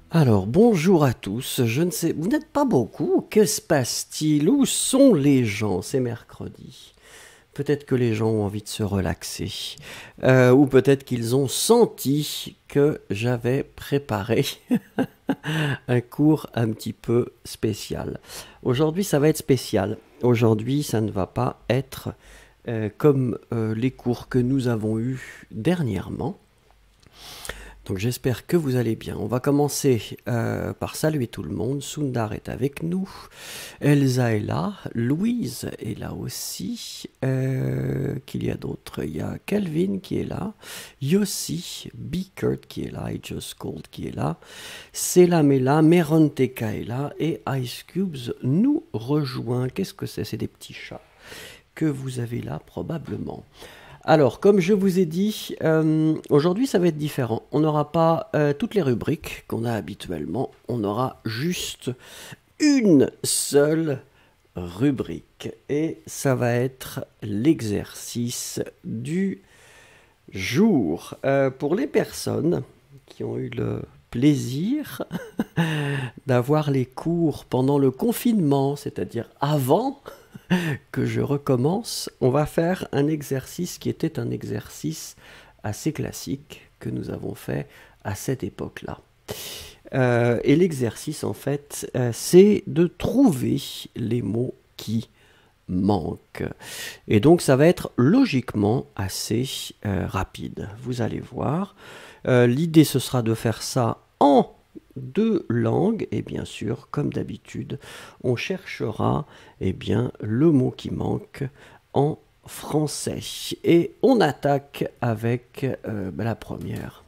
Alors, bonjour à tous. Je ne sais, vous n'êtes pas beaucoup. Que se passe-t-il? Où sont les gens? C'est mercredi. Peut-être que les gens ont envie de se relaxer. Ou peut-être qu'ils ont senti que j'avais préparé un cours un petit peu spécial. Aujourd'hui, ça va être spécial. Aujourd'hui, ça ne va pas être comme les cours que nous avons eus dernièrement. Donc j'espère que vous allez bien. On va commencer par saluer tout le monde. Sundar est avec nous. Elsa est là. Louise est là aussi. Qu'il y a d'autres? Il y a Calvin qui est là. Yossi, Beakert qui est là. Et Just Cold qui est là. Selam est là. Meronteka est là. Et Ice Cubes nous rejoint. Qu'est-ce que c'est? C'est des petits chats que vous avez là probablement. Alors, comme je vous ai dit, aujourd'hui ça va être différent. On n'aura pas toutes les rubriques qu'on a habituellement. On aura juste une seule rubrique. Et ça va être l'exercice du jour. Pour les personnes qui ont eu le plaisir d'avoir les cours pendant le confinement, c'est-à-dire avant que je recommence, on va faire un exercice qui était un exercice assez classique que nous avons fait à cette époque-là. Et l'exercice, en fait, c'est de trouver les mots qui manquent. Et donc, ça va être logiquement assez rapide. Vous allez voir. L'idée, ce sera de faire ça en deux langues et bien sûr, comme d'habitude, on cherchera le mot qui manque en français. Et on attaque avec la première.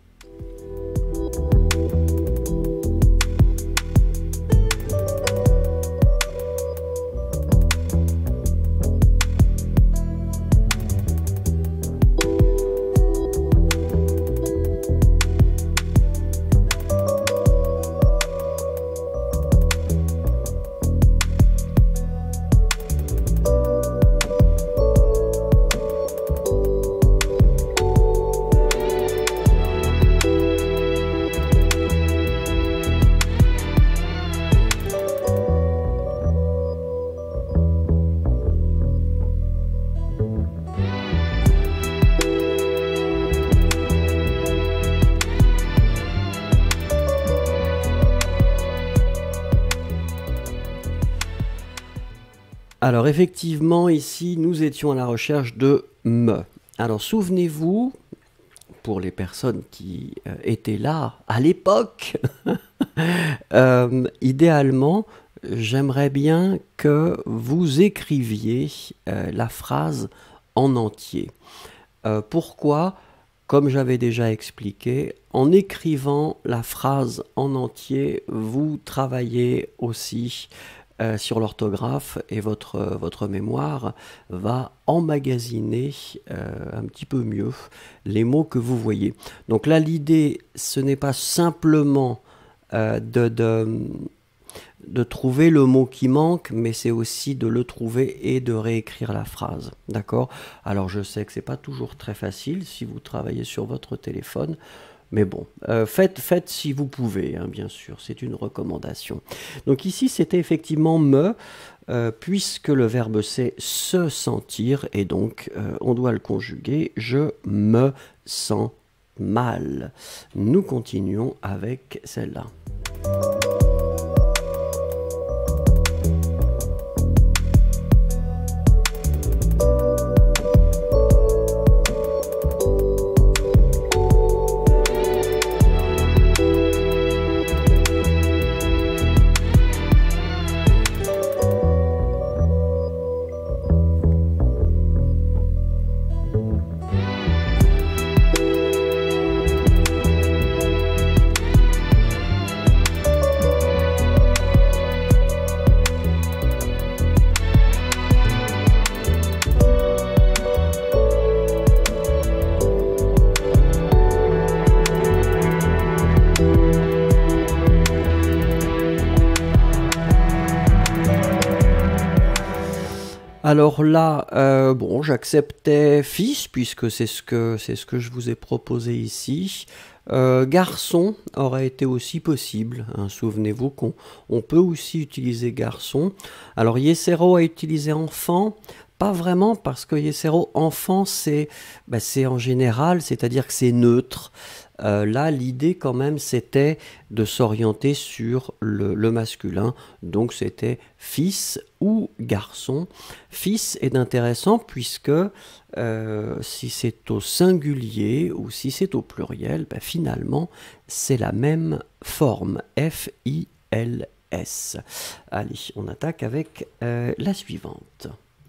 Alors effectivement, ici, nous étions à la recherche de « me ». Alors souvenez-vous, pour les personnes qui étaient là à l'époque, idéalement, j'aimerais bien que vous écriviez la phrase en entier. Pourquoi ? Comme j'avais déjà expliqué, en écrivant la phrase en entier, vous travaillez aussi sur l'orthographe et votre mémoire va emmagasiner un petit peu mieux les mots que vous voyez. Donc là, l'idée, ce n'est pas simplement de trouver le mot qui manque, mais c'est aussi de le trouver et de réécrire la phrase. D'accord ? Alors je sais que c'est pas toujours très facile si vous travaillez sur votre téléphone, mais bon, faites si vous pouvez, hein, bien sûr, c'est une recommandation. Donc ici, c'était effectivement « me », puisque le verbe c'est « se sentir », et donc on doit le conjuguer « je me sens mal ». Nous continuons avec celle-là. Alors là, j'acceptais fils, puisque c'est ce que je vous ai proposé ici. Garçon aurait été aussi possible, hein. Souvenez-vous qu'on peut aussi utiliser garçon. Alors Yesero a utilisé enfant, pas vraiment, parce que Yesero enfant c'est en général, c'est-à-dire que c'est neutre. Là, l'idée quand même, c'était de s'orienter sur le masculin, donc c'était fils ou garçon. Fils est intéressant puisque si c'est au singulier ou si c'est au pluriel, finalement, c'est la même forme, F-I-L-S. Allez, on attaque avec la suivante.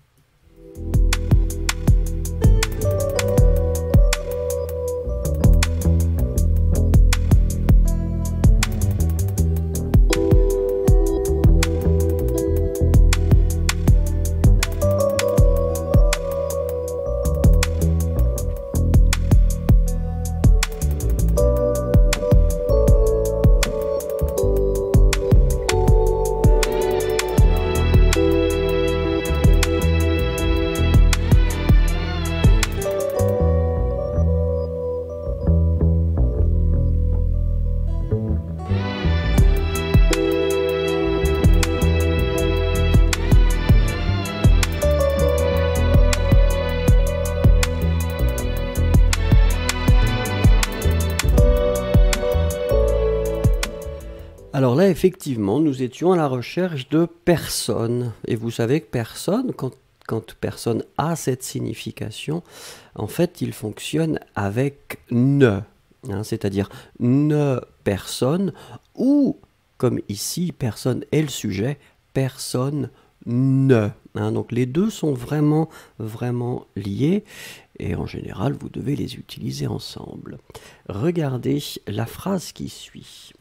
Alors là, effectivement, nous étions à la recherche de personne. Et vous savez que personne, quand personne a cette signification, en fait, il fonctionne avec ne. Hein, c'est-à-dire ne personne, ou, comme ici, personne est le sujet, personne ne. Hein, donc les deux sont vraiment, vraiment liés. Et en général, vous devez les utiliser ensemble. Regardez la phrase qui suit.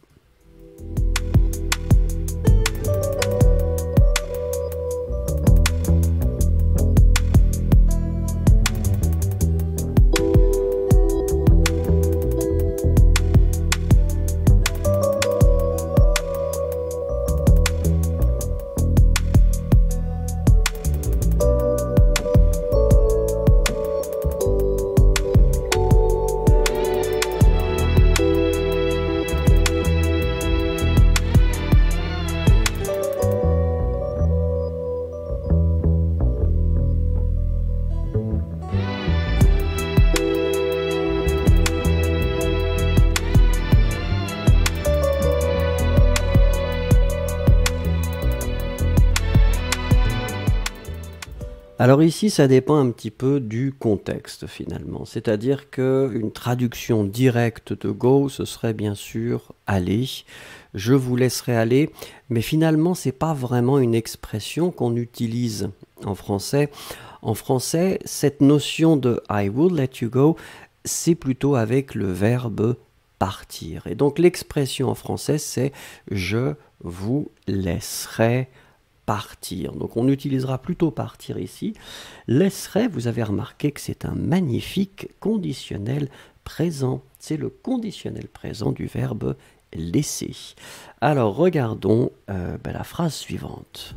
Alors ici, ça dépend un petit peu du contexte finalement. C'est-à-dire qu'une traduction directe de go, ce serait bien sûr aller. Je vous laisserai aller. Mais finalement, c'est pas vraiment une expression qu'on utilise en français. En français, cette notion de I will let you go, c'est plutôt avec le verbe partir. Et donc l'expression en français, c'est je vous laisserai partir. Donc on utilisera plutôt partir ici. Laisserai, vous avez remarqué que c'est un magnifique conditionnel présent. C'est le conditionnel présent du verbe laisser. Alors regardons la phrase suivante.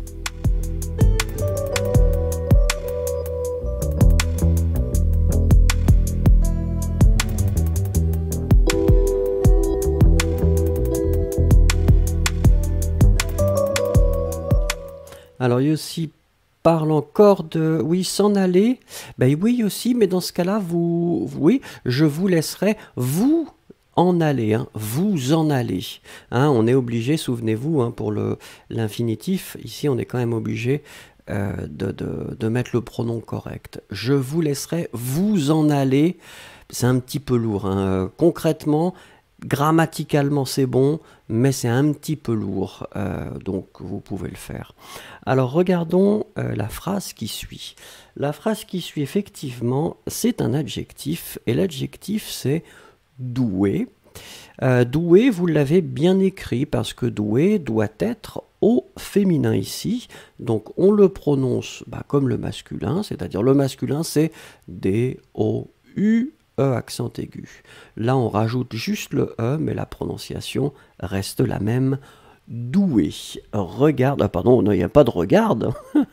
Alors Yossi parle encore de oui s'en aller. Ben oui aussi, mais dans ce cas-là, oui, je vous laisserai vous en aller, hein, vous en aller. Hein, on est obligé, souvenez-vous, hein, pour l'infinitif, ici on est quand même obligé de mettre le pronom correct. Je vous laisserai vous en aller. C'est un petit peu lourd. Hein. Concrètement, grammaticalement c'est bon, mais c'est un petit peu lourd, donc vous pouvez le faire. Alors regardons la phrase qui suit. La phrase qui suit, effectivement, c'est un adjectif, et l'adjectif c'est doué. Doué, vous l'avez bien écrit, parce que doué doit être au féminin ici, donc on le prononce comme le masculin, c'est-à-dire le masculin c'est D-O-U, E accent aigu. Là, on rajoute juste le E, mais la prononciation reste la même. Doué. Regarde, pardon, il n'y a pas de regarde.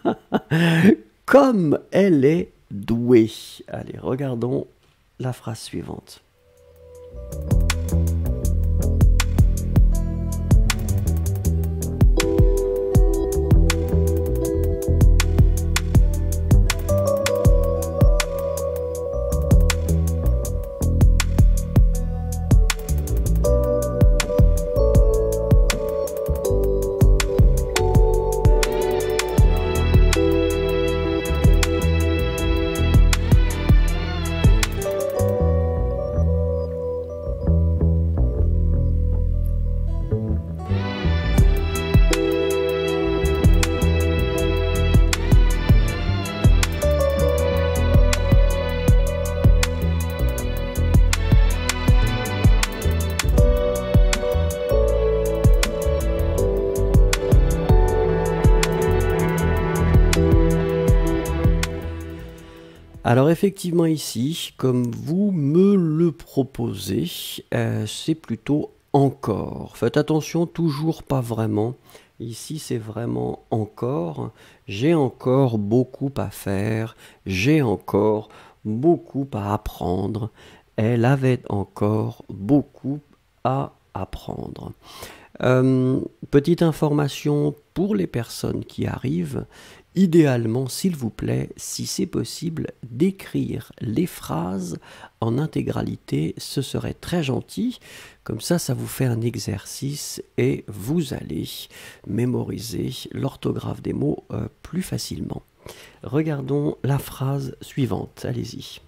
Comme elle est douée. Allez, regardons la phrase suivante. Alors effectivement ici, comme vous me le proposez, c'est plutôt encore. Faites attention, toujours pas vraiment. Ici, c'est vraiment encore. J'ai encore beaucoup à faire. J'ai encore beaucoup à apprendre. Elle avait encore beaucoup à apprendre. Petite information pour les personnes qui arrivent. Idéalement, s'il vous plaît, si c'est possible, d'écrire les phrases en intégralité, ce serait très gentil. Comme ça vous fait un exercice et vous allez mémoriser l'orthographe des mots plus facilement. Regardons la phrase suivante, allez-y.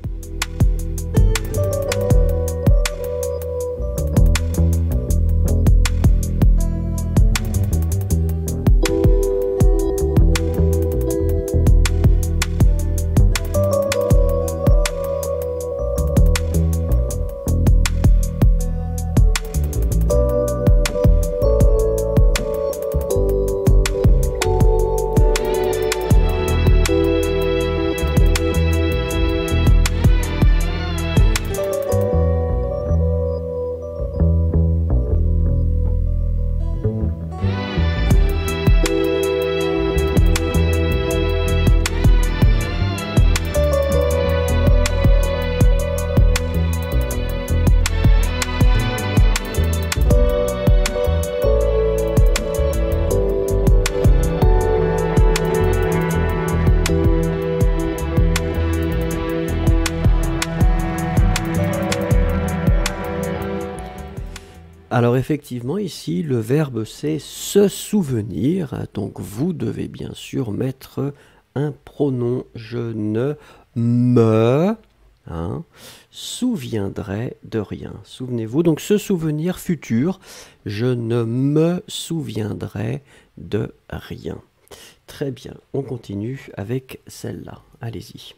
Alors effectivement, ici, le verbe c'est se souvenir. Donc vous devez bien sûr mettre un pronom. Je ne me souviendrai de rien. Souvenez-vous, donc se souvenir futur. Je ne me souviendrai de rien. Très bien, on continue avec celle-là. Allez-y.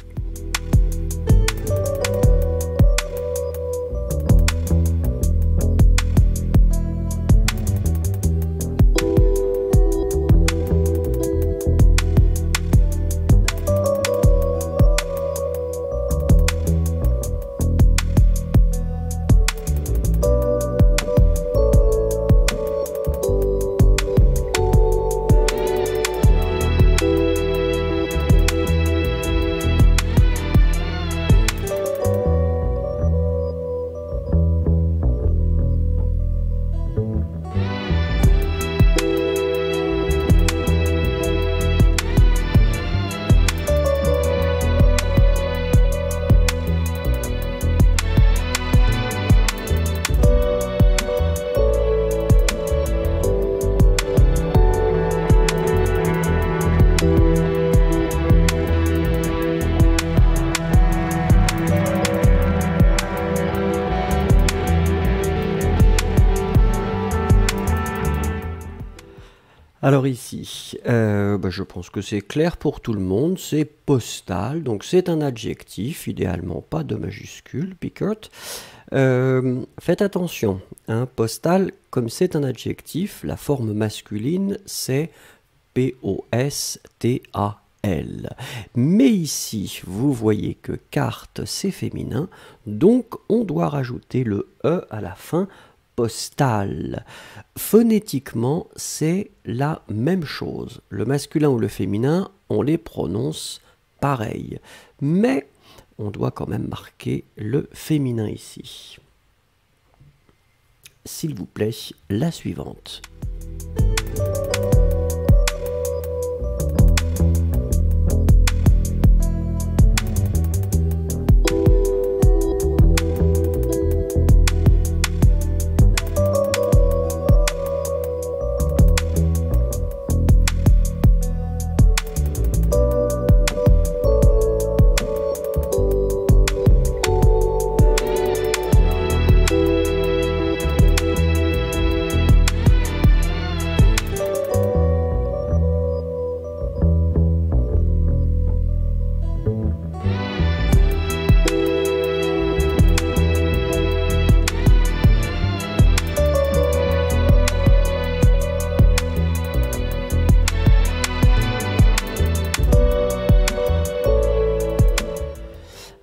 Alors ici, je pense que c'est clair pour tout le monde, c'est postal, donc c'est un adjectif, idéalement pas de majuscule, Pickert. Faites attention, postal, comme c'est un adjectif, la forme masculine c'est P-O-S-T-A-L. Mais ici, vous voyez que carte c'est féminin, donc on doit rajouter le E à la fin, postal. Phonétiquement, c'est la même chose. Le masculin ou le féminin, on les prononce pareil. Mais on doit quand même marquer le féminin ici. S'il vous plaît, la suivante.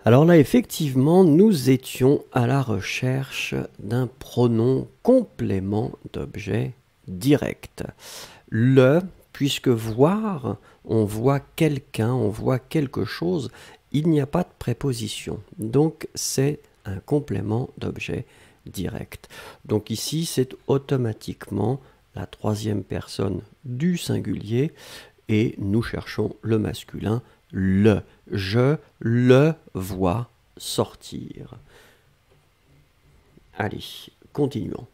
Alors là, effectivement, nous étions à la recherche d'un pronom complément d'objet direct. Le, puisque voir, on voit quelqu'un, on voit quelque chose, il n'y a pas de préposition. Donc c'est un complément d'objet direct. Donc ici, c'est automatiquement la troisième personne du singulier et nous cherchons le masculin, le. Je le vois sortir. Allez, continuons.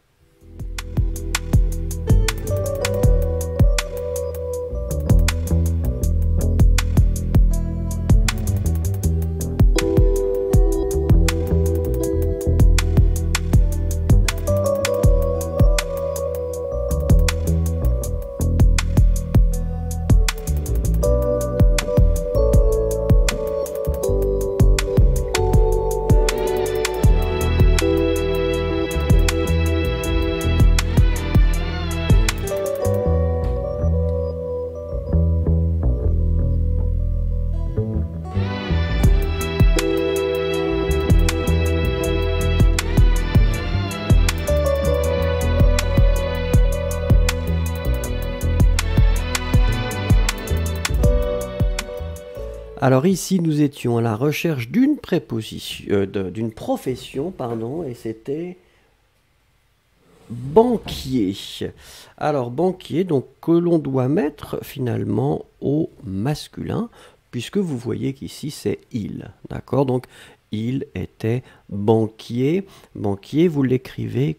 Alors ici, nous étions à la recherche d'une préposition, d'une profession, pardon, et c'était banquier. Alors banquier, donc que l'on doit mettre finalement au masculin, puisque vous voyez qu'ici c'est il, d'accord? Donc il était banquier. Banquier, vous l'écrivez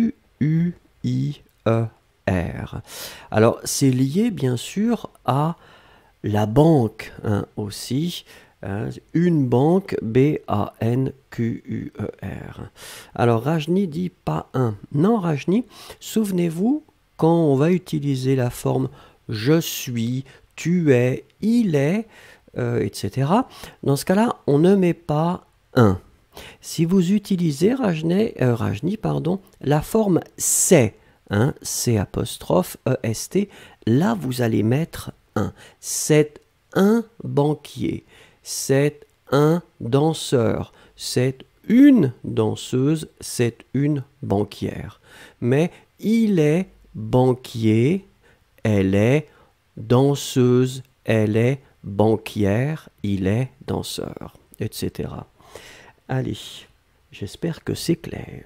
Q-U-I-E-R. Alors c'est lié bien sûr à la banque aussi, une banque, B-A-N-Q-U-E-R. Alors Rajni dit pas un. Non Rajni, souvenez-vous, quand on va utiliser la forme je suis, tu es, il est, etc., dans ce cas-là, on ne met pas un. Si vous utilisez Rajni, la forme c'est, C'-E-S-T, là vous allez mettre un. C'est un banquier, c'est un danseur, c'est une danseuse, c'est une banquière. Mais il est banquier, elle est danseuse, elle est banquière, il est danseur, etc. Allez, j'espère que c'est clair.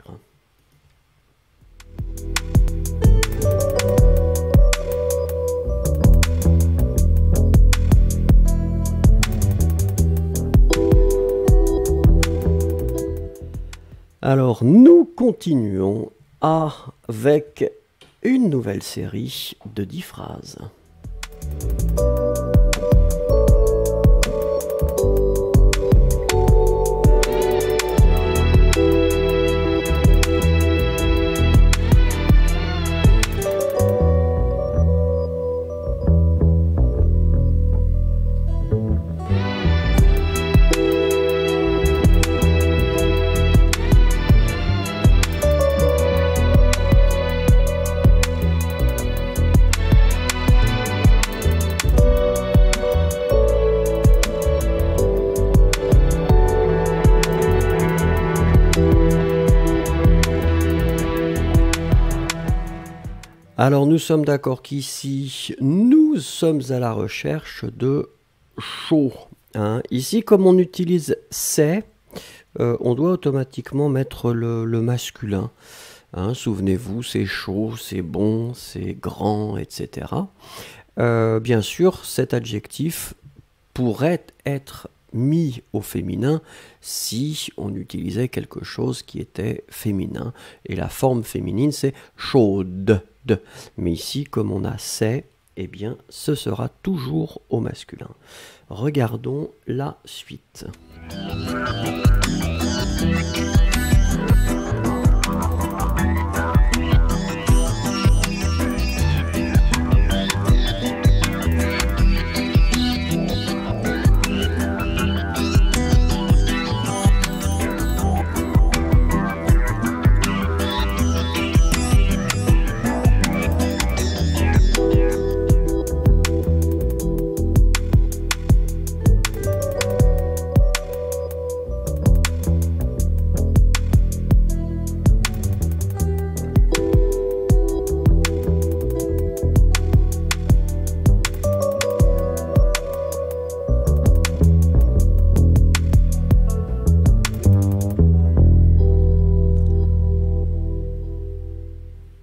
Alors, nous continuons avec une nouvelle série de 10 phrases. Alors nous sommes d'accord qu'ici, nous sommes à la recherche de chaud. Ici, comme on utilise c'est, on doit automatiquement mettre le masculin. Souvenez-vous, c'est chaud, c'est bon, c'est grand, etc. Bien sûr, cet adjectif pourrait être mis au féminin si on utilisait quelque chose qui était féminin. Et la forme féminine, c'est chaude. Mais ici, comme on a c'est, eh bien, ce sera toujours au masculin. Regardons la suite.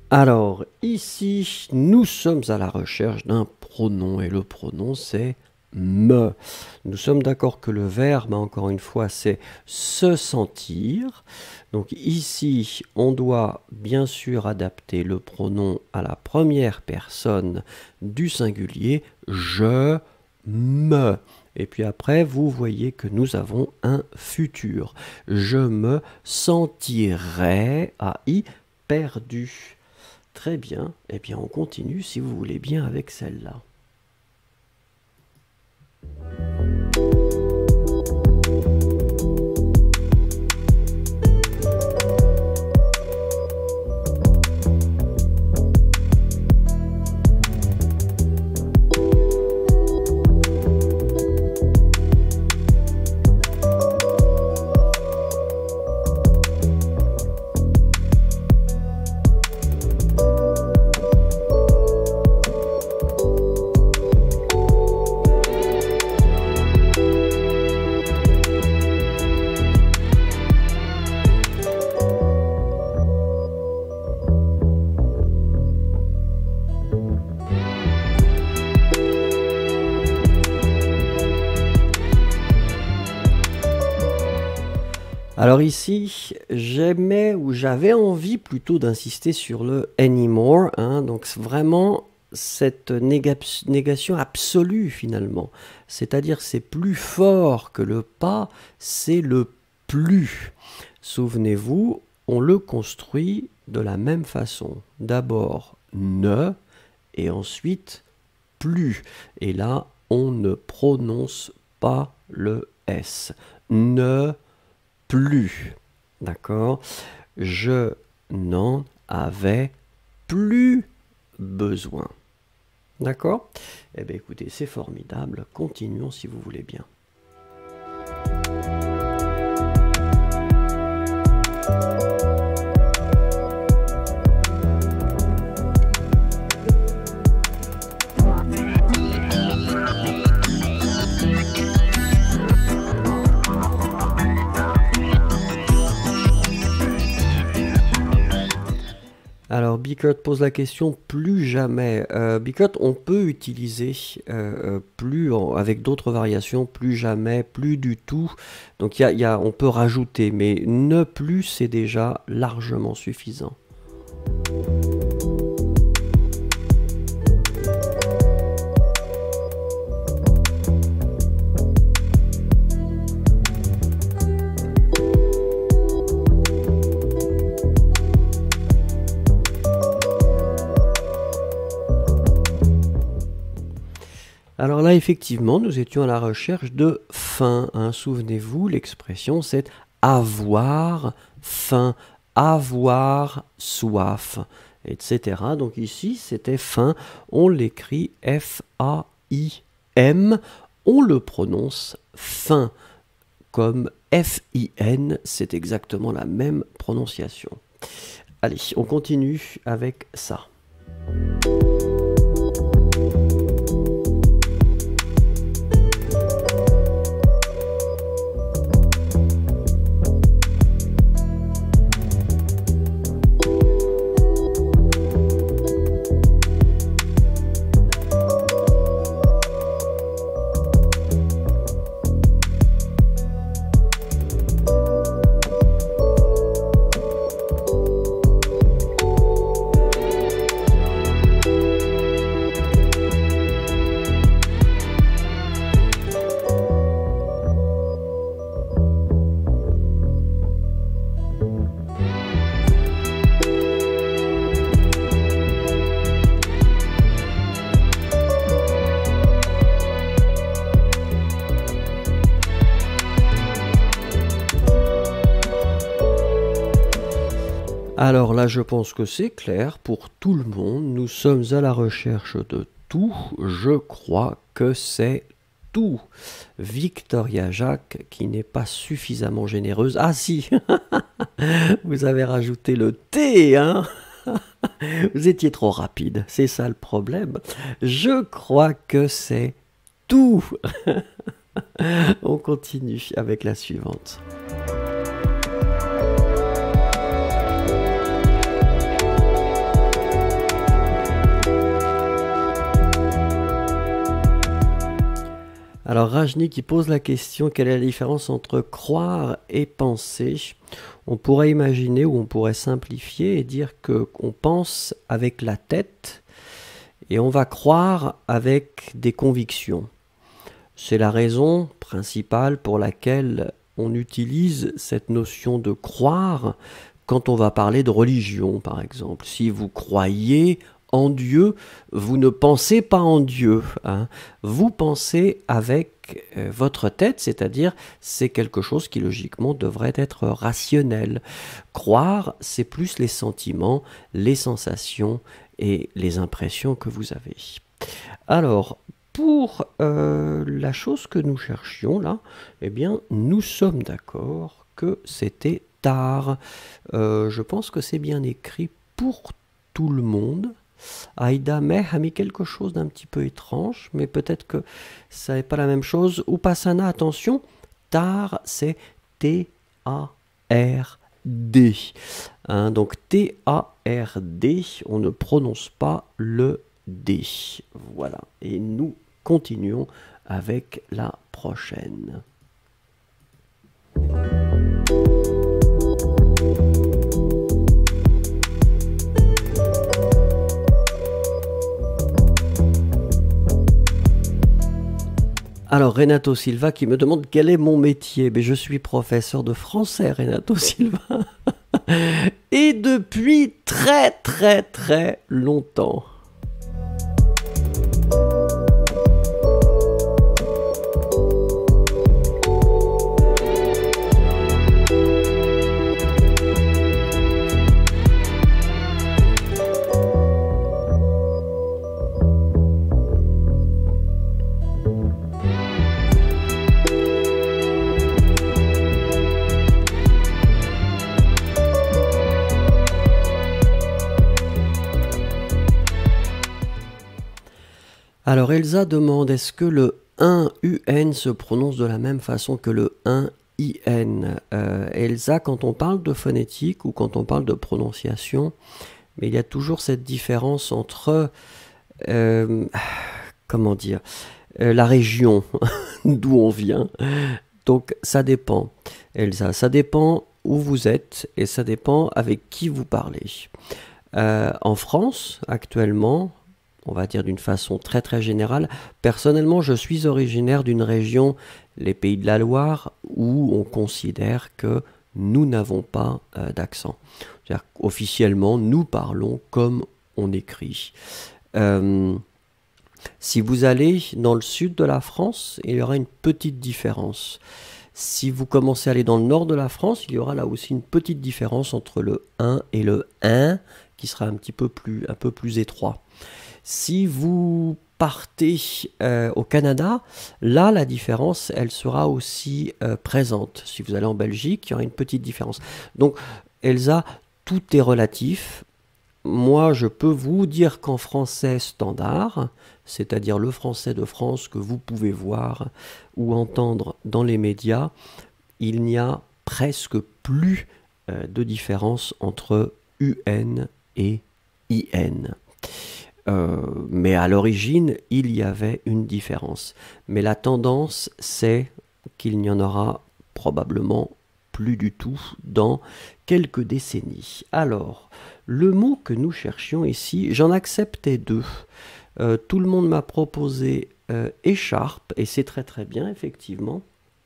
Alors, ici, nous sommes à la recherche d'un pronom, et le pronom, c'est me. Nous sommes d'accord que le verbe, encore une fois, c'est se sentir. Donc ici, on doit bien sûr adapter le pronom à la première personne du singulier, je me. Et puis après, vous voyez que nous avons un futur. Je me sentirais, AI, perdu. Très bien, eh bien on continue si vous voulez bien avec celle-là. Alors ici, j'aimais ou j'avais envie plutôt d'insister sur le anymore, hein, donc vraiment cette négation absolue finalement. C'est-à-dire c'est plus fort que le pas, c'est le plus. Souvenez-vous, on le construit de la même façon. D'abord ne et ensuite plus. Et là, on ne prononce pas le S. Ne plus, d'accord? Je n'en avais plus besoin, d'accord? Eh bien écoutez, c'est formidable, continuons si vous voulez bien. Alors, Bickert pose la question plus jamais. Bickert, on peut utiliser plus avec d'autres variations, plus jamais, plus du tout. Donc, on peut rajouter, mais ne plus, c'est déjà largement suffisant. Alors là, effectivement, nous étions à la recherche de faim. Hein. Souvenez-vous, l'expression c'est avoir faim, avoir soif, etc. Donc ici, c'était faim. On l'écrit F-A-I-M. On le prononce faim. Comme F-I-N, c'est exactement la même prononciation. Allez, on continue avec ça. Alors là, je pense que c'est clair pour tout le monde. Nous sommes à la recherche de tout. Je crois que c'est tout. Victoria Jacques, qui n'est pas suffisamment généreuse. Ah si, vous avez rajouté le T, hein. Vous étiez trop rapide, c'est ça le problème. Je crois que c'est tout. On continue avec la suivante. Alors Rajni qui pose la question, quelle est la différence entre croire et penser? On pourrait imaginer ou on pourrait simplifier et dire qu'on pense avec la tête et on va croire avec des convictions. C'est la raison principale pour laquelle on utilise cette notion de croire quand on va parler de religion, par exemple. Si vous croyez en Dieu, vous ne pensez pas en Dieu, hein. Vous pensez avec votre tête, c'est-à-dire c'est quelque chose qui logiquement devrait être rationnel. Croire, c'est plus les sentiments, les sensations et les impressions que vous avez. Alors, pour la chose que nous cherchions là, eh bien, nous sommes d'accord que c'était tard. Je pense que c'est bien écrit pour tout le monde. Aïda Meh a mis quelque chose d'un petit peu étrange, mais peut-être que ça n'est pas la même chose. Upasana, attention, tar c'est T-A-R-D. Hein, donc T-A-R-D, on ne prononce pas le D. Voilà, et nous continuons avec la prochaine. Alors Renato Silva qui me demande quel est mon métier. Mais je suis professeur de français, Renato Silva. Et depuis très très très longtemps. Alors Elsa demande, est-ce que le 1-UN se prononce de la même façon que le 1-IN? Elsa, quand on parle de phonétique ou quand on parle de prononciation, mais il y a toujours cette différence entre, comment dire, la région d'où on vient. Donc ça dépend, Elsa, ça dépend où vous êtes et ça dépend avec qui vous parlez. En France, actuellement, on va dire d'une façon très très générale, personnellement je suis originaire d'une région, les Pays de la Loire, où on considère que nous n'avons pas d'accent. C'est-à-dire qu'officiellement nous parlons comme on écrit. Si vous allez dans le sud de la France, il y aura une petite différence. Si vous commencez à aller dans le nord de la France, il y aura là aussi une petite différence entre le 1 et le 1, qui sera un peu plus étroit. Si vous partez au Canada, là la différence elle sera aussi présente. Si vous allez en Belgique, il y aura une petite différence. Donc Elsa, tout est relatif. Moi je peux vous dire qu'en français standard, c'est-à-dire le français de France que vous pouvez voir ou entendre dans les médias, il n'y a presque plus de différence entre UN et IN. Mais à l'origine, il y avait une différence. Mais la tendance, c'est qu'il n'y en aura probablement plus du tout dans quelques décennies. Alors, le mot que nous cherchions ici, j'en acceptais deux. Tout le monde m'a proposé écharpe, et c'est très très bien, effectivement.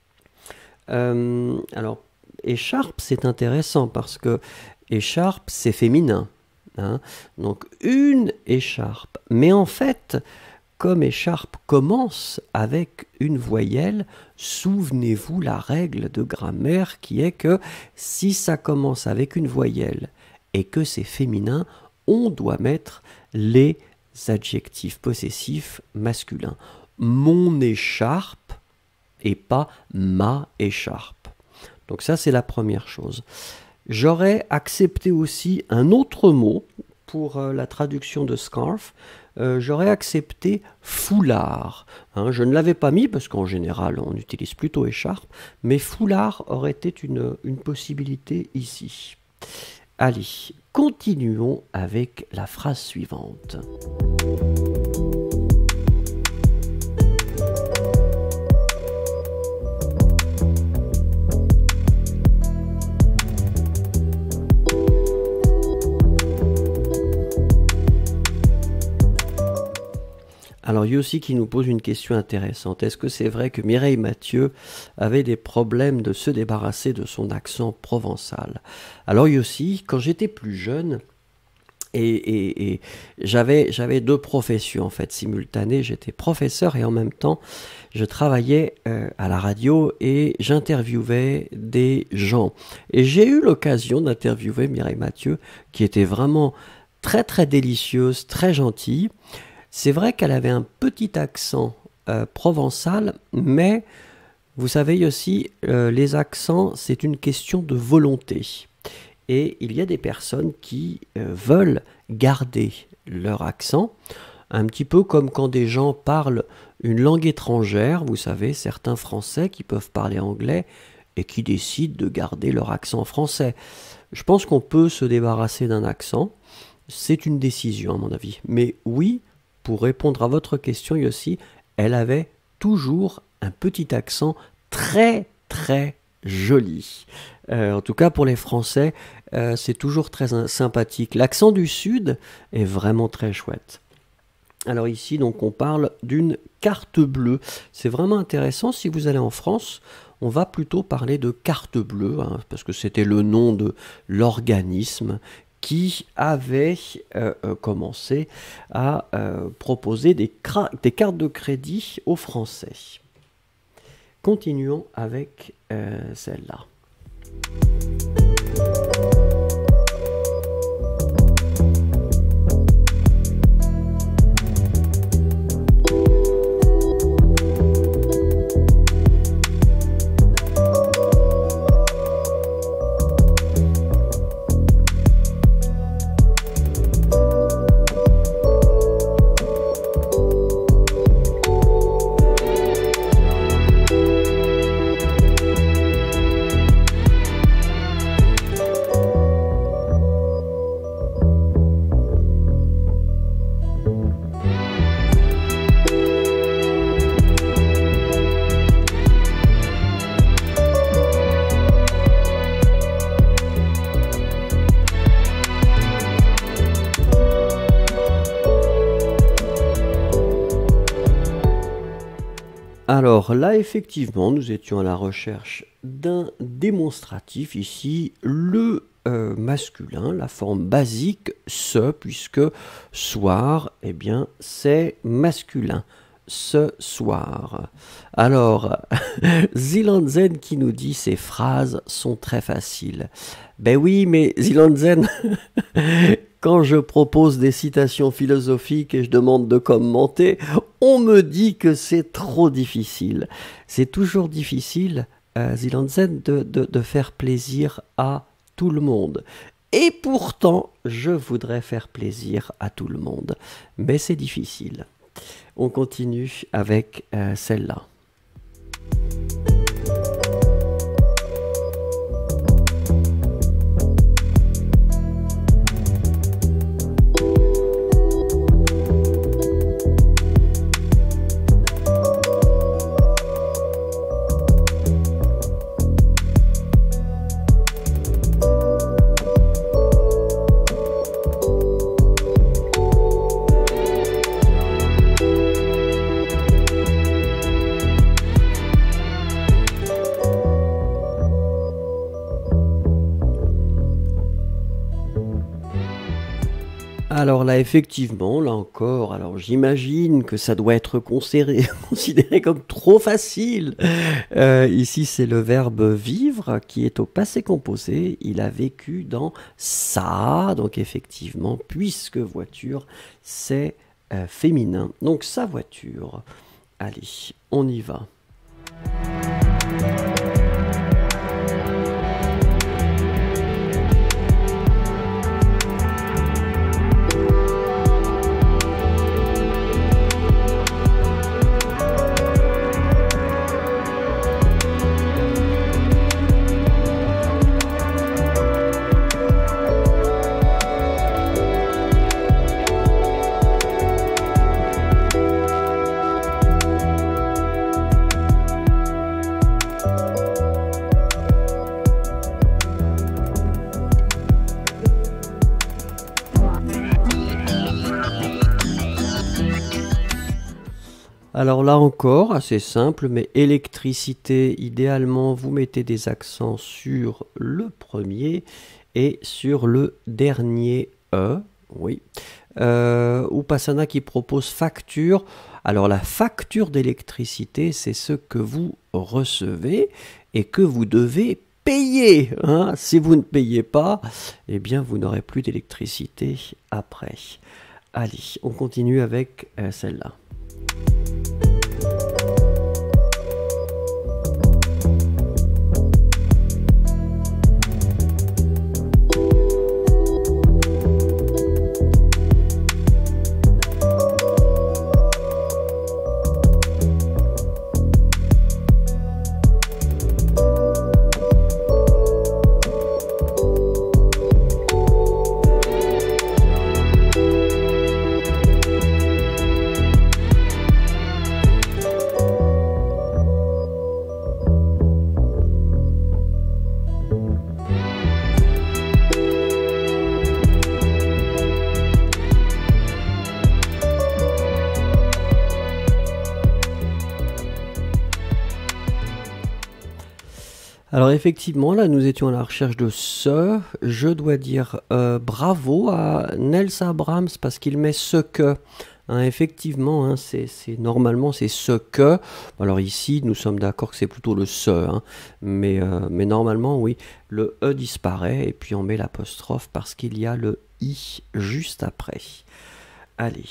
Alors, écharpe, c'est intéressant parce que écharpe, c'est féminin. Hein, donc une écharpe, mais en fait, comme écharpe commence avec une voyelle, souvenez-vous la règle de grammaire qui est que si ça commence avec une voyelle et que c'est féminin, on doit mettre les adjectifs possessifs masculins. Mon écharpe et pas ma écharpe. Donc ça c'est la première chose. J'aurais accepté aussi un autre mot pour la traduction de scarf. J'aurais accepté foulard. Hein, je ne l'avais pas mis parce qu'en général on utilise plutôt écharpe, mais foulard aurait été une possibilité ici. Allez, continuons avec la phrase suivante. Alors Yossi qui nous pose une question intéressante. Est-ce que c'est vrai que Mireille Mathieu avait des problèmes de se débarrasser de son accent provençal? Alors Yossi, quand j'étais plus jeune, et j'avais deux professions en fait simultanées. J'étais professeur et en même temps je travaillais à la radio et j'interviewais des gens. Et j'ai eu l'occasion d'interviewer Mireille Mathieu, qui était vraiment très très délicieuse, très gentille. C'est vrai qu'elle avait un petit accent provençal, mais vous savez aussi, les accents, c'est une question de volonté. Et il y a des personnes qui veulent garder leur accent, un petit peu comme quand des gens parlent une langue étrangère, vous savez, certains Français qui peuvent parler anglais et qui décident de garder leur accent français. Je pense qu'on peut se débarrasser d'un accent, c'est une décision à mon avis. Mais oui, pour répondre à votre question Yossi, elle avait toujours un petit accent très très joli. En tout cas pour les Français, c'est toujours très sympathique. L'accent du Sud est vraiment très chouette. Alors ici, donc, on parle d'une carte bleue. C'est vraiment intéressant. Si vous allez en France, on va plutôt parler de carte bleue, hein, parce que c'était le nom de l'organisme qui avait commencé à proposer des cartes de crédit aux Français. Continuons avec celle-là. Alors là, effectivement, nous étions à la recherche d'un démonstratif, ici, le masculin, la forme basique se, puisque soir, eh bien, c'est masculin. Ce soir. Alors, Zilanzen qui nous dit ces phrases sont très faciles. Ben oui, mais Zilanzen, quand je propose des citations philosophiques et je demande de commenter, on me dit que c'est trop difficile. C'est toujours difficile, Zilanzen, de faire plaisir à tout le monde. Et pourtant, je voudrais faire plaisir à tout le monde. Mais c'est difficile. On continue avec celle-là. Alors là, effectivement, là encore, alors j'imagine que ça doit être considéré comme trop facile. Ici, c'est le verbe vivre qui est au passé composé. Il a vécu dans sa, donc effectivement, puisque voiture, c'est féminin. Donc sa voiture. Allez, on y va. Alors là encore, assez simple, mais électricité, idéalement, vous mettez des accents sur le premier et sur le dernier E, oui. Upasana qui propose facture. Alors la facture d'électricité, c'est ce que vous recevez et que vous devez payer. Hein. Si vous ne payez pas, eh bien vous n'aurez plus d'électricité après. Allez, on continue avec celle-là. Alors effectivement, là nous étions à la recherche de ce. Je dois dire bravo à Nels Abrams parce qu'il met ce que. Hein, effectivement, hein, normalement c'est ce que. Alors ici, nous sommes d'accord que c'est plutôt le ce. Hein, mais normalement, oui, le E disparaît et puis on met l'apostrophe parce qu'il y a le I juste après. Allez.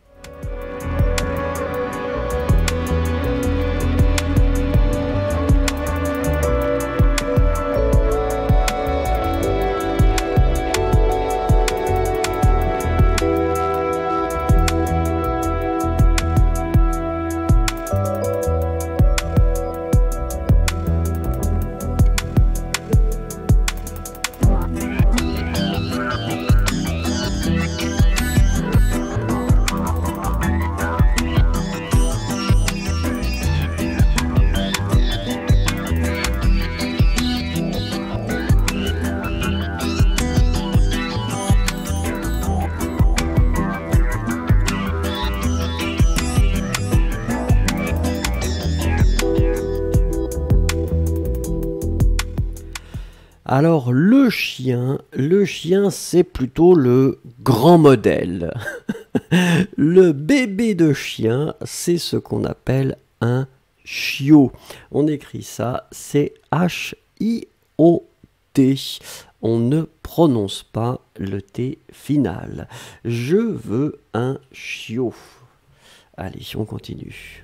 Alors le chien c'est plutôt le grand modèle. Le bébé de chien, c'est ce qu'on appelle un chiot. On écrit ça, c'est H-I-O-T. On ne prononce pas le T final. Je veux un chiot. Allez, on continue.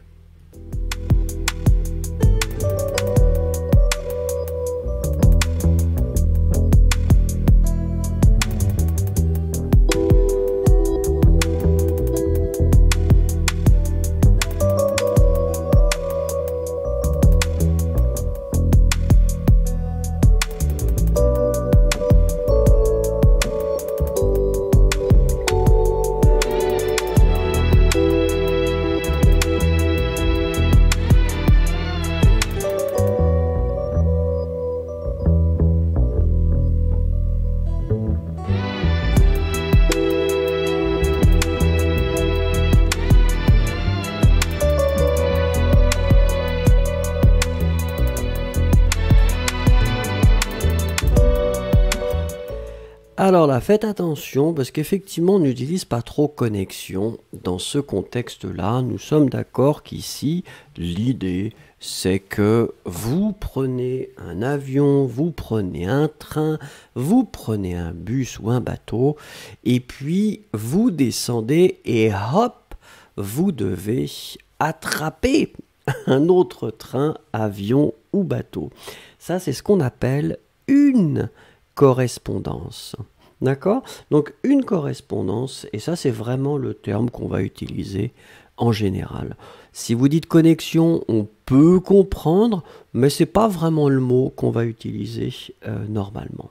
Alors là, faites attention parce qu'effectivement, on n'utilise pas trop connexion. Dans ce contexte-là, nous sommes d'accord qu'ici, l'idée, c'est que vous prenez un avion, vous prenez un train, vous prenez un bus ou un bateau, et puis vous descendez et hop, vous devez attraper un autre train, avion ou bateau. Ça, c'est ce qu'on appelle une correspondance. D'accord? Donc une correspondance, et ça c'est vraiment le terme qu'on va utiliser en général. Si vous dites connexion, on peut comprendre, mais c'est pas vraiment le mot qu'on va utiliser normalement.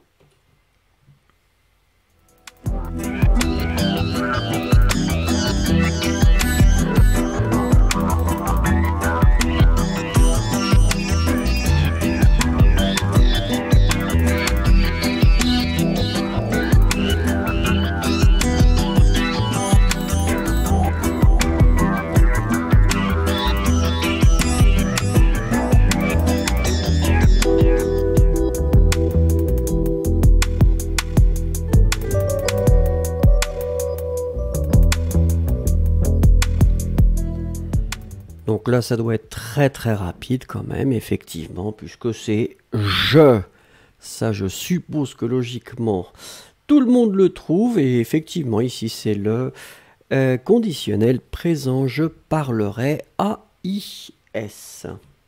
Donc là, ça doit être très très rapide quand même, effectivement, puisque c'est je. Ça, je suppose que logiquement, tout le monde le trouve. Et effectivement, ici, c'est le conditionnel présent. Je parlerai AIS.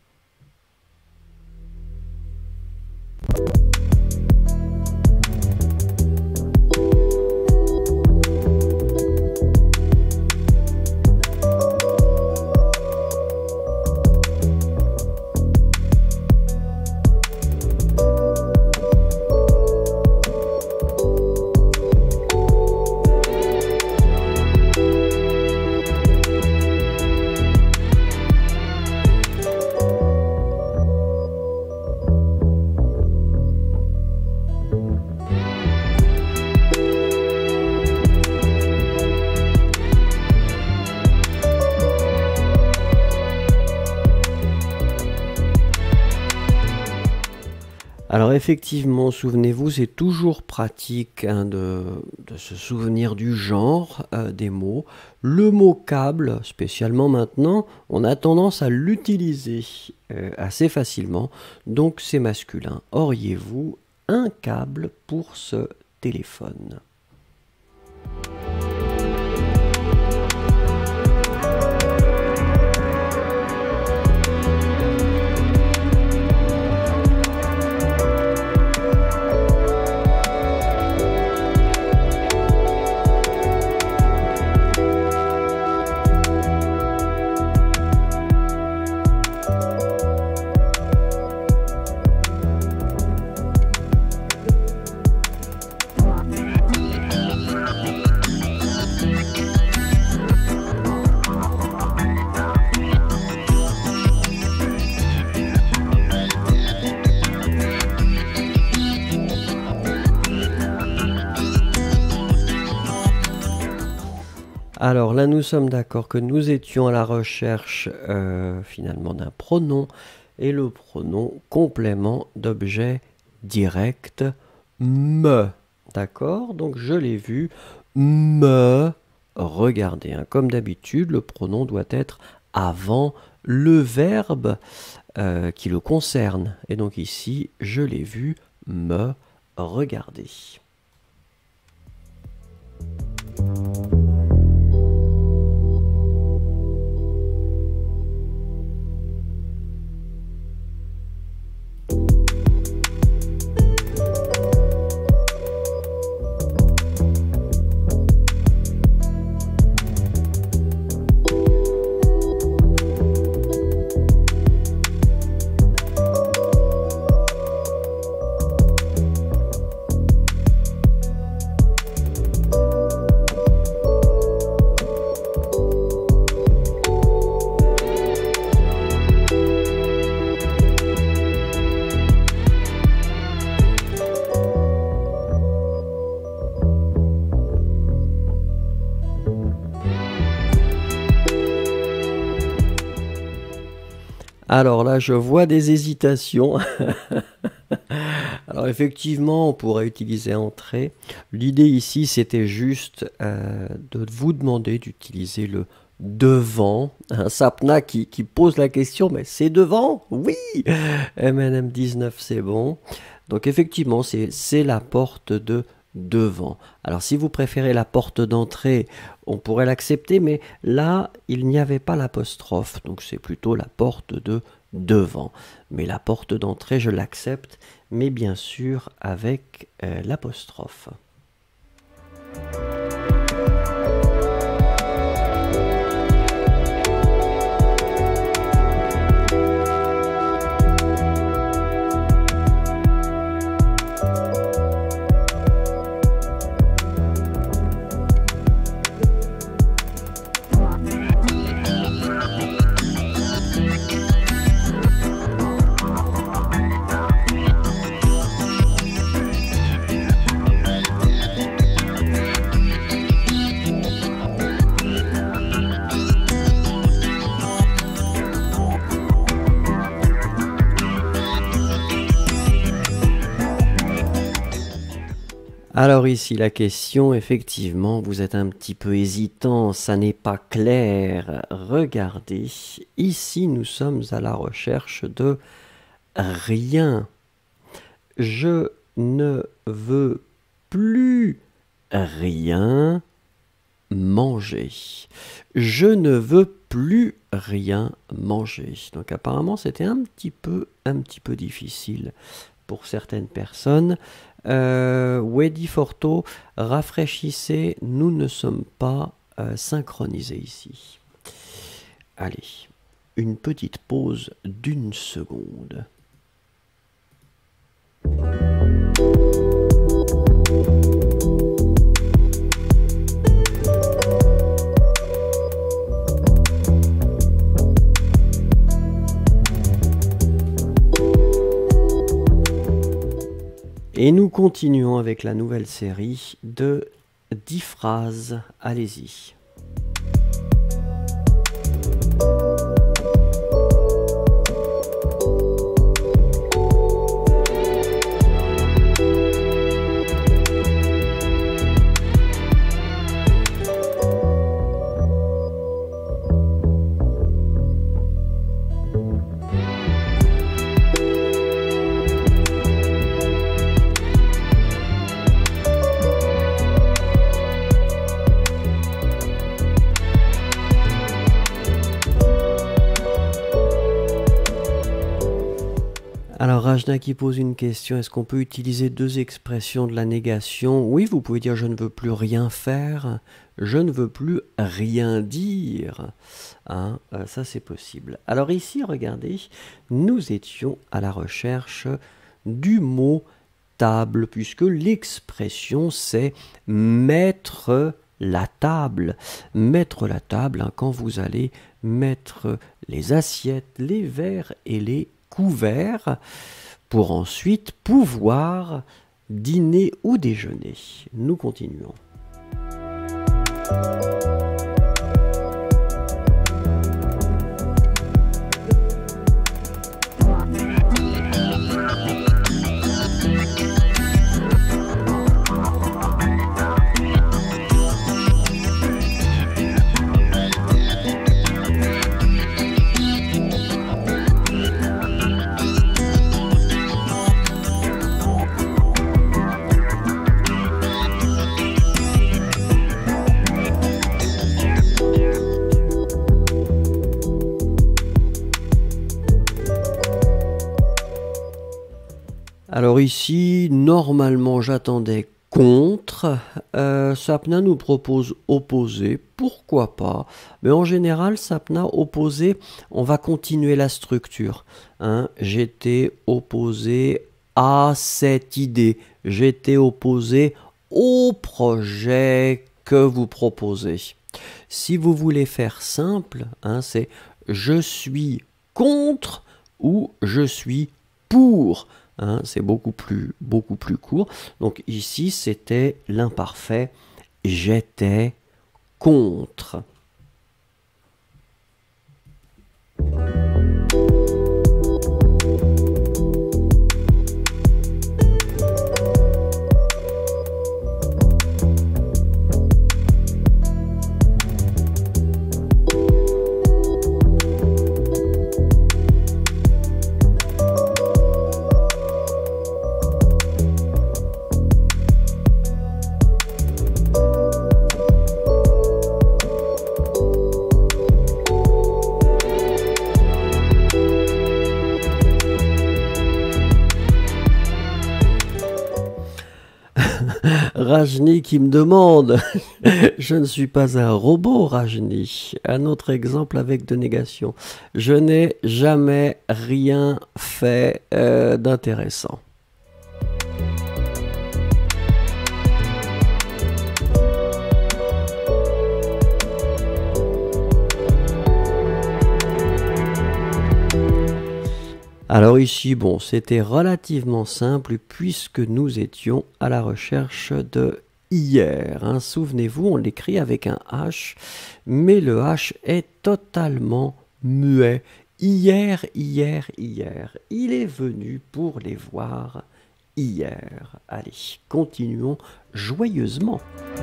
Alors effectivement, souvenez-vous, c'est toujours pratique de se souvenir du genre des mots. Le mot câble, spécialement maintenant, on a tendance à l'utiliser assez facilement, donc c'est masculin. Auriez-vous un câble pour ce téléphone ? Alors là, nous sommes d'accord que nous étions à la recherche finalement d'un pronom, et le pronom complément d'objet direct, me. D'accord? Donc je l'ai vu, me. Regardez, hein, comme d'habitude, le pronom doit être avant le verbe qui le concerne. Et donc ici, je l'ai vu, me regarder. Alors là, je vois des hésitations. Alors effectivement, on pourrait utiliser entrée. L'idée ici, c'était juste de vous demander d'utiliser le devant. Un Sapna qui pose la question, mais c'est devant? Oui! MNM19, c'est bon. Donc effectivement, c'est la porte de devant. Alors si vous préférez la porte d'entrée, on pourrait l'accepter, mais là, il n'y avait pas l'apostrophe, donc c'est plutôt la porte de devant. Mais la porte d'entrée, je l'accepte, mais bien sûr avec l'apostrophe. Alors ici, la question, effectivement, vous êtes un petit peu hésitant, ça n'est pas clair. Regardez, ici, nous sommes à la recherche de rien. Je ne veux plus rien manger. Je ne veux plus rien manger. Donc apparemment, c'était un petit peu difficile pour certaines personnes. Wedi Forto, rafraîchissez, nous ne sommes pas synchronisés ici. Allez, une petite pause d'1 seconde. Et nous continuons avec la nouvelle série de 10 phrases. Allez-y. Alors Rajna qui pose une question, est-ce qu'on peut utiliser 2 expressions de la négation? Oui, vous pouvez dire je ne veux plus rien faire, je ne veux plus rien dire. Hein, ça c'est possible. Alors ici, regardez, nous étions à la recherche du mot table, puisque l'expression c'est mettre la table. Mettre la table, hein, quand vous allez mettre les assiettes, les verres et les couverts pour ensuite pouvoir dîner ou déjeuner. Nous continuons. Alors ici, normalement, j'attendais contre. Sapna nous propose opposé. Pourquoi pas? Mais en général, Sapna opposé, on va continuer la structure. Hein, j'étais opposé à cette idée. J'étais opposé au projet que vous proposez. Si vous voulez faire simple, hein, c'est je suis contre ou je suis pour. Hein, c'est beaucoup plus court. Donc ici, c'était l'imparfait. J'étais contre. Rajni qui me demande « Je ne suis pas un robot, Rajni ». Un autre exemple avec de négation. Je n'ai jamais rien fait d'intéressant. Alors ici, bon, c'était relativement simple puisque nous étions à la recherche de hier. Hein. Souvenez-vous, on l'écrit avec un H, mais le H est totalement muet. Hier, hier, hier. Il est venu pour les voir hier. Allez, continuons joyeusement.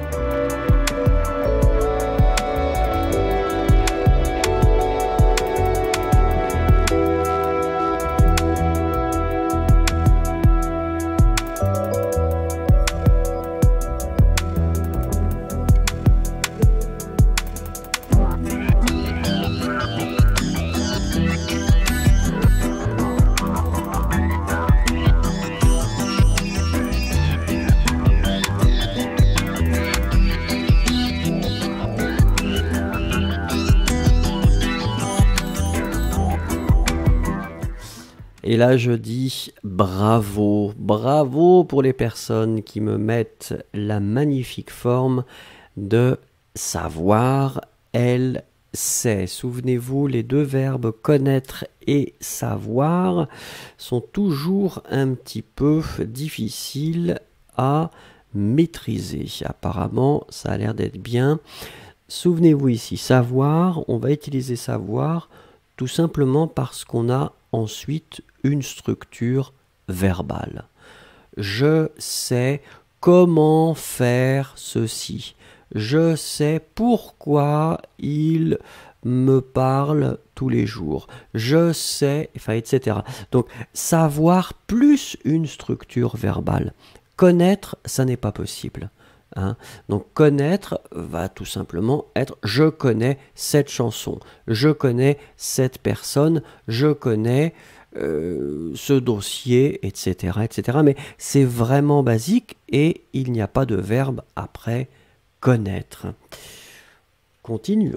Et là, je dis bravo, bravo pour les personnes qui me mettent la magnifique forme de savoir, elle sait. Souvenez-vous, les deux verbes connaître et savoir sont toujours un petit peu difficiles à maîtriser. Apparemment, ça a l'air d'être bien. Souvenez-vous ici, savoir, on va utiliser savoir tout simplement parce qu'on a ensuite une structure verbale. Je sais comment faire ceci. Je sais pourquoi il me parle tous les jours. Je sais, enfin, etc. Donc, savoir plus une structure verbale. Connaître, ça n'est pas possible. Hein. Donc connaître va tout simplement être je connais cette chanson, je connais cette personne, je connais ce dossier, etc., etc. Mais c'est vraiment basique et il n'y a pas de verbe après connaître. Continuons.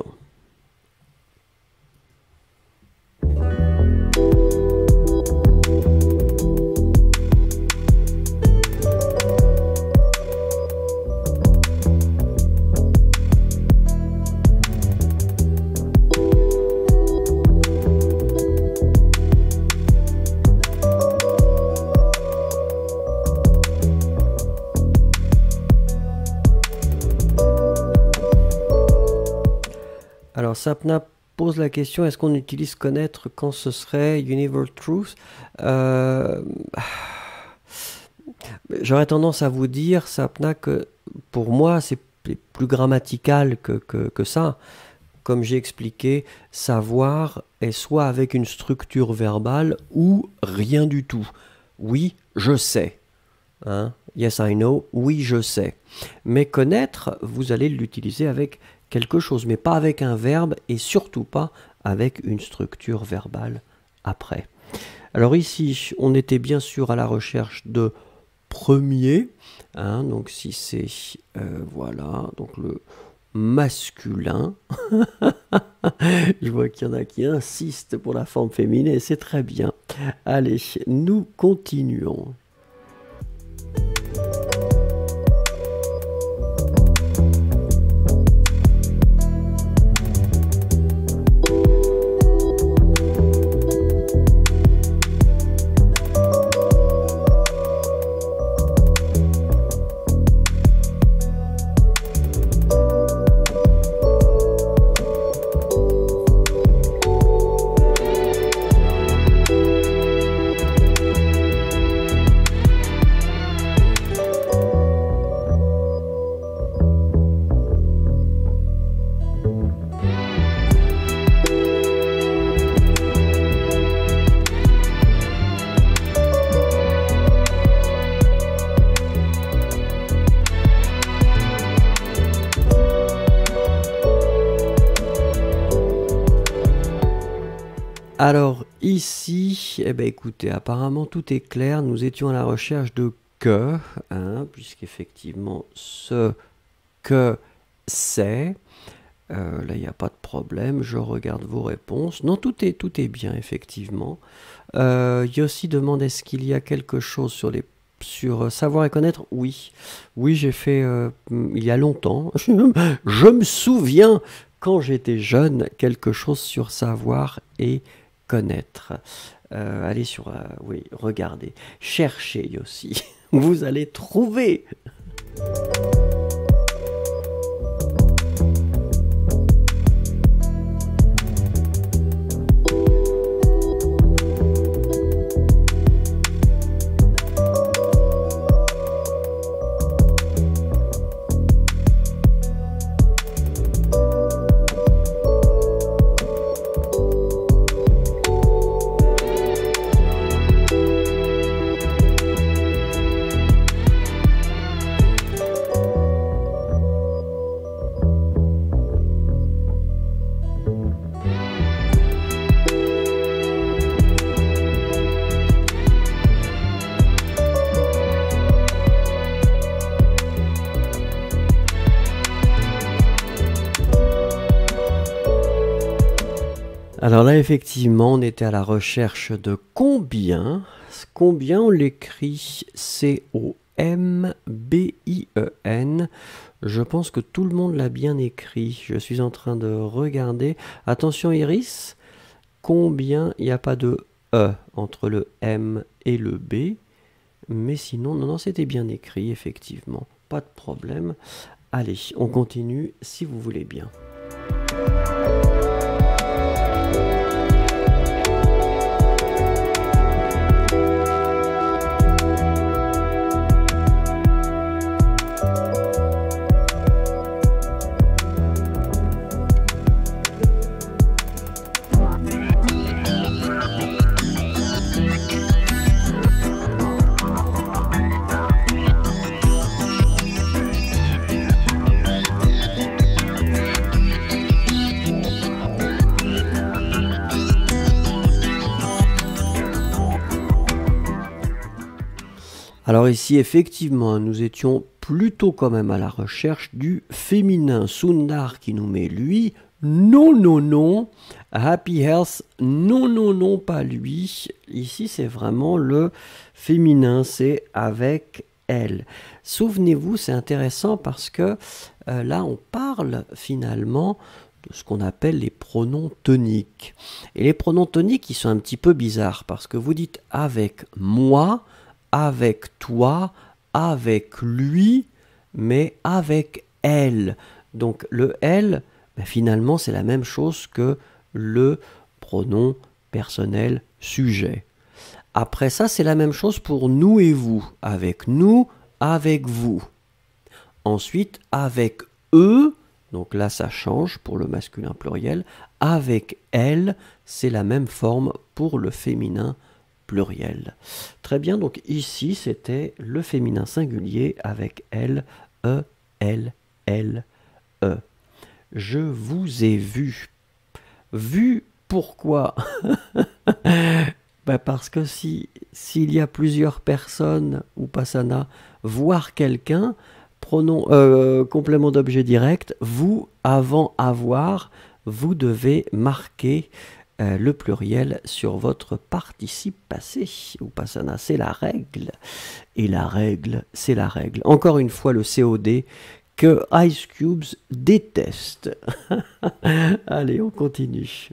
Alors Sapna pose la question, est-ce qu'on utilise connaître quand ce serait Universal Truth? J'aurais tendance à vous dire, Sapna, que pour moi c'est plus grammatical que ça. Comme j'ai expliqué, savoir est soit avec une structure verbale ou rien du tout. Oui, je sais. Hein? Yes, I know. Oui, je sais. Mais connaître, vous allez l'utiliser avec quelque chose, mais pas avec un verbe et surtout pas avec une structure verbale après. Alors ici, on était bien sûr à la recherche de premier, hein, donc si c'est, voilà, donc le masculin, je vois qu'il y en a qui insistent pour la forme féminine et c'est très bien. Allez, nous continuons. Alors ici, eh ben, écoutez, apparemment tout est clair, nous étions à la recherche de que, hein, puisqu'effectivement ce que c'est, là il n'y a pas de problème, je regarde vos réponses, non tout est bien effectivement. Yossi demande est-ce qu'il y a quelque chose sur savoir et connaître? Oui, j'ai fait il y a longtemps, je me souviens quand j'étais jeune, quelque chose sur savoir et connaître. Allez sur, oui, regardez, cherchez aussi, vous allez trouver. Alors là, effectivement, on était à la recherche de combien. Combien on l'écrit C-O-M-B-I-E-N. Je pense que tout le monde l'a bien écrit. Je suis en train de regarder. Attention Iris, combien, il n'y a pas de E entre le M et le B. Mais sinon, non, c'était bien écrit, effectivement. Pas de problème. Allez, on continue si vous voulez bien. Alors ici, effectivement, nous étions plutôt quand même à la recherche du féminin. Sundar qui nous met lui, non, non, non. Happy Health, non, non, non, pas lui. Ici, c'est vraiment le féminin, c'est avec elle. Souvenez-vous, c'est intéressant parce que là, on parle finalement de ce qu'on appelle les pronoms toniques. Et les pronoms toniques, ils sont un petit peu bizarres parce que vous dites avec moi, avec toi, avec lui, mais avec elle. Donc le elle, finalement, c'est la même chose que le pronom personnel sujet. Après ça, c'est la même chose pour nous et vous. Avec nous, avec vous. Ensuite, avec eux, donc là ça change pour le masculin pluriel. Avec elle, c'est la même forme pour le féminin pluriel. Très bien, donc ici c'était le féminin singulier avec elle, e, elle, e. Je vous ai vu. Vu pourquoi? Parce que s'il y a plusieurs personnes, ou pasana, voir quelqu'un, pronom, complément d'objet direct, vous, avant avoir, vous devez marquer le pluriel sur votre participe passé. Ou pasana, c'est la règle. Et la règle, c'est la règle. Encore une fois, le COD que Ice Cubes déteste. Allez, on continue.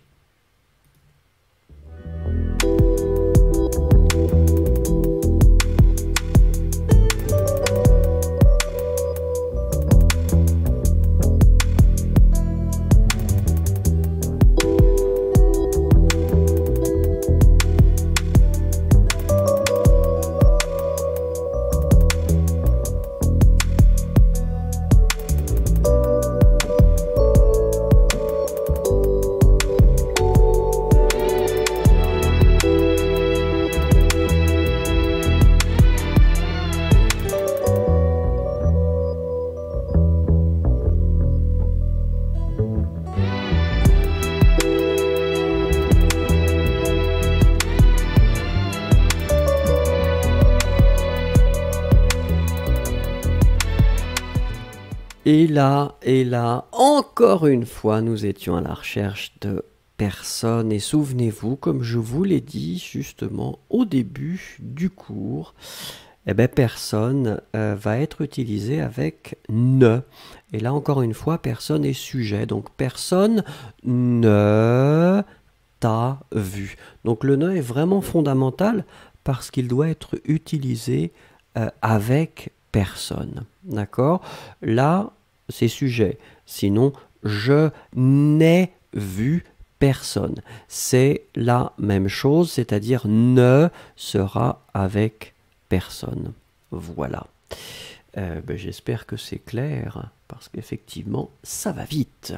Et là, encore une fois, nous étions à la recherche de personnes. Et souvenez-vous, comme je vous l'ai dit justement au début du cours, personne va être utilisé avec ne. Et là, encore une fois, personne est sujet. Donc, personne ne t'a vu. Donc, le ne est vraiment fondamental parce qu'il doit être utilisé avec personne. D'accord? Là, c'est sujet. Sinon, je n'ai vu personne. C'est la même chose, c'est-à-dire ne sera avec personne. Voilà. J'espère que c'est clair, parce qu'effectivement, ça va vite.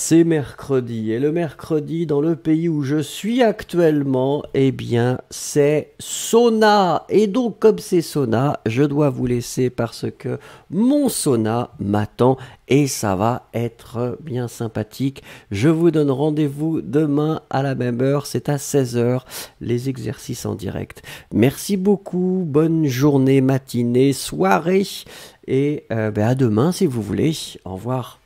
C'est mercredi, et le mercredi dans le pays où je suis actuellement, eh bien c'est sauna. Et donc comme c'est sauna, je dois vous laisser parce que mon sauna m'attend et ça va être bien sympathique. Je vous donne rendez-vous demain à la même heure, c'est à 16 heures, les exercices en direct. Merci beaucoup, bonne journée, matinée, soirée et à demain si vous voulez. Au revoir.